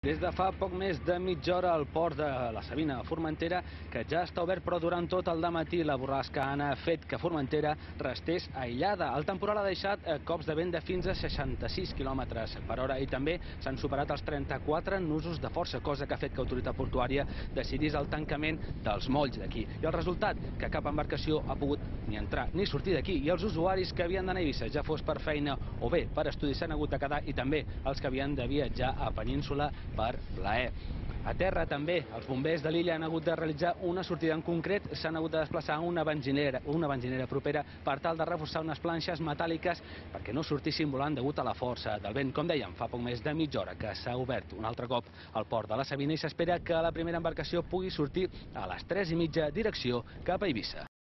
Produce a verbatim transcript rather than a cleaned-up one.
Des de fa poc més de mitja hora el port de la Savina a Formentera, que ja està obert, però durant tot el dematí la borrasca ha fet que Formentera restés aïllada. El temporal ha deixat cops de vent de fins a seixanta-sis quilòmetres per hora i també s'han superat els trenta-quatre nusos de força, cosa que ha fet que l'autoritat portuària decidís el tancament dels molls d'aquí. I el resultat, que cap embarcació ha pogut ni entrar ni sortir d'aquí, i els usuaris que havien d'anar a Eivissa, ja fos per feina o bé per estudis, s'han hagut de quedar, i també els que havien de viatjar a Península per plaer. A terra també els bombers de l'illa han hagut de realitzar una sortida. En concret s'han hagut de desplaçar a una benzinera, una benzinera propera per tal de reforçar unes planxes metàl·liques perquè no sortissin volant degut a la força del vent. Com dèiem, fa poc més de mitja hora que s'ha obert un altre cop el port de la Savina i s'espera que la primera embarcació pugui sortir a les tres i mitja direcció cap a Eivissa.